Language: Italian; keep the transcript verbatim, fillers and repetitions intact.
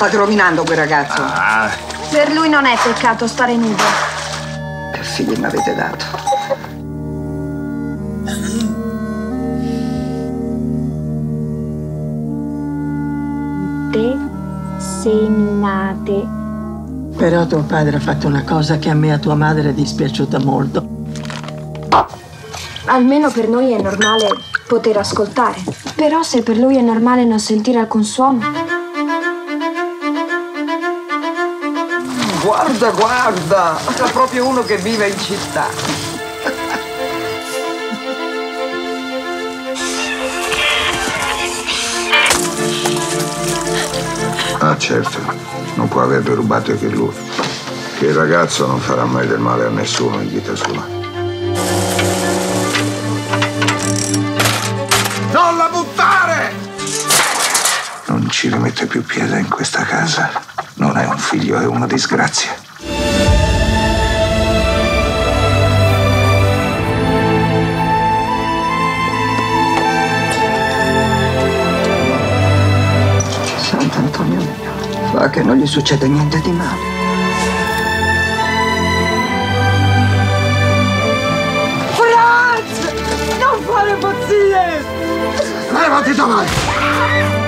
state rovinando quel ragazzo. Ah. Per lui non è peccato stare nudo. Che figli mi avete dato? Te seminate. Però tuo padre ha fatto una cosa che a me e a tua madre è dispiaciuta molto. Almeno per noi è normale poter ascoltare. Però se per lui è normale non sentire alcun suono. Guarda, guarda! È proprio uno che vive in città. Ah, certo, non può aver rubato che lui. Che il ragazzo non farà mai del male a nessuno in vita sua. Non la buttare! Non ci rimette più piede in questa casa. Non è un figlio, è una disgrazia. Sant'Antonio mio, fa che non gli succede niente di male. Franz! Non fare pazzie! Levati da me!